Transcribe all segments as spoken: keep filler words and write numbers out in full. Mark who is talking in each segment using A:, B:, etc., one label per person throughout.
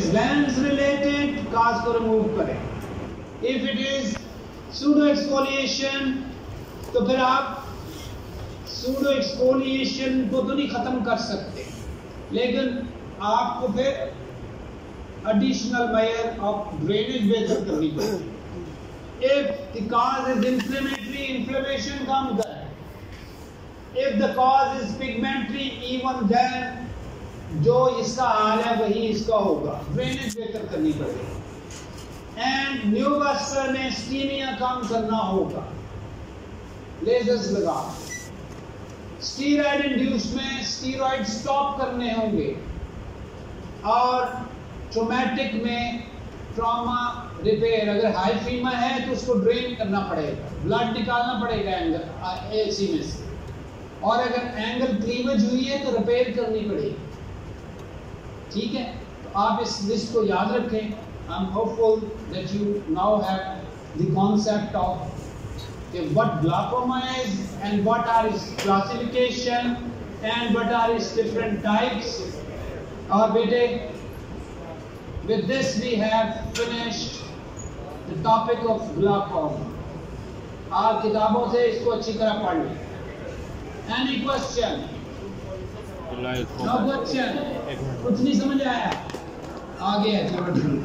A: is lens related, काज को remove करें. If it is pseudo exfoliation, तो फिर आप pseudo exfoliation को तो नहीं खत्म कर सकते, लेकिन आपको फिर additional measure of drainage बेहतर करनी पड़ेगी. If the cause is inflammatory, inflammation कम करें. If the cause is pigmentary, even then जो इसका हाल है वही इसका होगा, ड्रेनेज बेहतर करनी पड़ेगी. एंड न्यूवास्कर में स्टीमिया कम करना होगा, लेजर्स लगा. स्टीरॉइड इंड्यूस में स्टीरॉइड स्टॉप करने होंगे. और ट्रोमेटिक में ट्रॉमा रिपेयर, अगर हाइफीमा है तो उसको ड्रेन करना पड़ेगा, ब्लड निकालना पड़ेगा एंगल एसी में से. और अगर एंगल क्लीवेज हुई है तो रिपेयर करनी पड़ेगी. ठीक है, तो आप इस लिस्ट को याद रखें. I am hopeful that you now have the concept of what glaucoma is and what are its classification and what are its different types. और बेटे, with this we have finished the topic of glaucoma. आप किताबों से इसको अच्छी तरह पढ़ लें. Any question? No question? कुछ नहीं समझ आया? आगे है, चलो.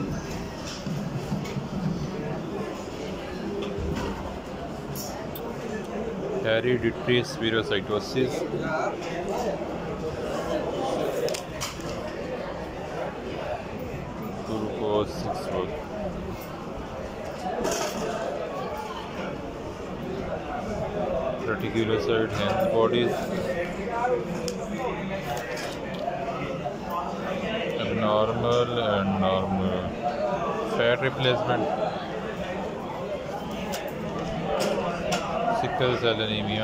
B: Hereditary spherocytosis. Glucose six four. Reticulocyte hand bodies. Abnormal and normal. Fat replacement. Sickle cell anemia.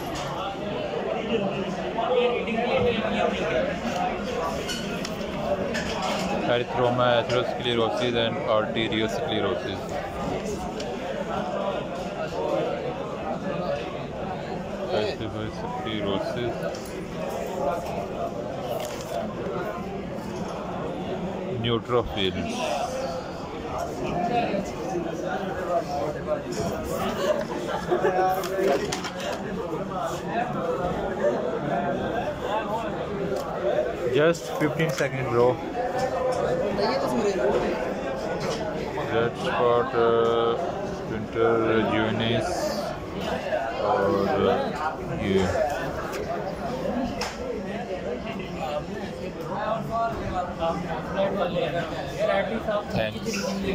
B: Erythroma, atherosclerosis and arteriosclerosis. Sclerosis. Neutrophils. Just fifteen seconds, bro. Red spot, uh, winter jaundice, और ये Thanks.